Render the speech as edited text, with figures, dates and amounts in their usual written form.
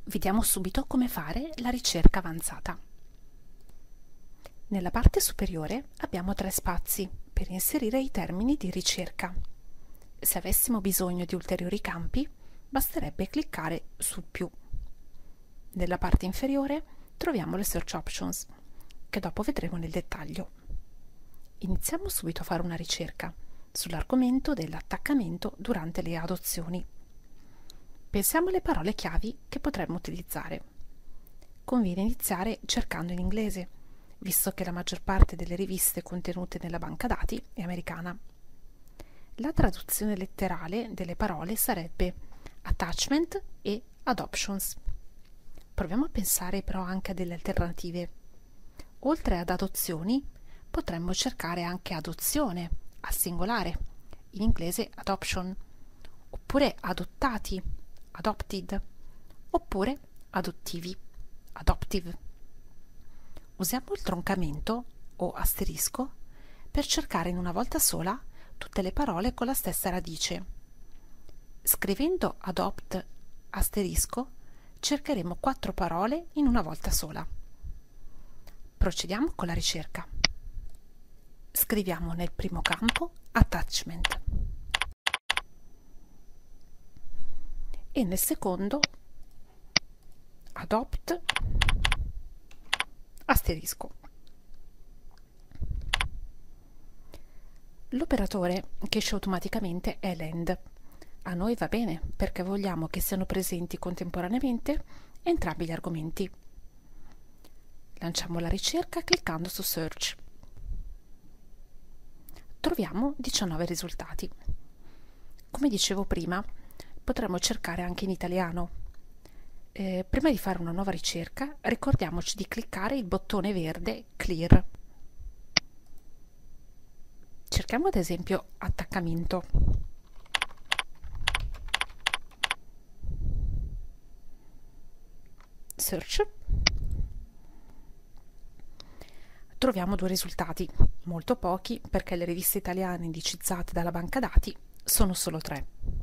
Vediamo subito come fare la ricerca avanzata. Nella parte superiore abbiamo 3 spazi per inserire i termini di ricerca. Se avessimo bisogno di ulteriori campi, basterebbe cliccare sul più. Nella parte inferiore troviamo le Search Options, che dopo vedremo nel dettaglio. Iniziamo subito a fare una ricerca sull'argomento dell'attaccamento durante le adozioni. Pensiamo alle parole chiavi che potremmo utilizzare. Conviene iniziare cercando in inglese, visto che la maggior parte delle riviste contenute nella banca dati è americana. La traduzione letterale delle parole sarebbe attachment e adoptions. Proviamo a pensare però anche a delle alternative. Oltre ad adozioni, potremmo cercare anche adozione, al singolare, in inglese adoption, oppure adottati, adopted, oppure adottivi, adoptive. Usiamo il troncamento o asterisco per cercare in una volta sola tutte le parole con la stessa radice. Scrivendo adopt asterisco cercheremo 4 parole in una volta sola. Procediamo con la ricerca. Scriviamo nel primo campo attachment e nel secondo adopt asterisco. L'operatore che esce automaticamente è l'AND. A noi va bene perché vogliamo che siano presenti contemporaneamente entrambi gli argomenti. Lanciamo la ricerca cliccando su Search. Troviamo 19 risultati. Come dicevo prima, potremmo cercare anche in italiano. Prima di fare una nuova ricerca, ricordiamoci di cliccare il bottone verde Clear. Cerchiamo ad esempio attaccamento. Search. Troviamo 2 risultati, molto pochi perché le riviste italiane indicizzate dalla banca dati sono solo 3.